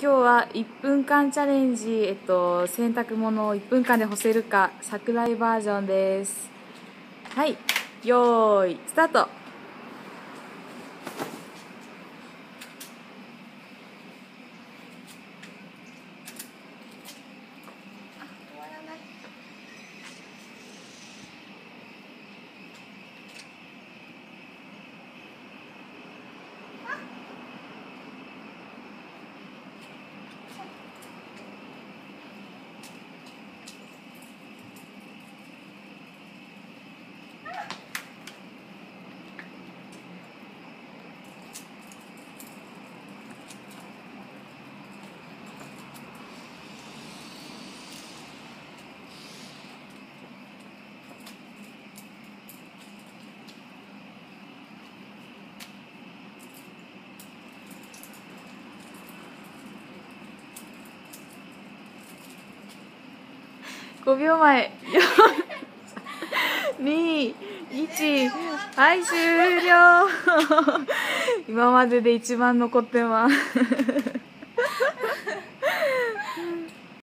日は1分間チャレンジ、洗濯物を1分間で干せるか桜井バージョンです。はい、よーいスタート。5秒前、4、2、1、はい、終了。今までで一番残ってます。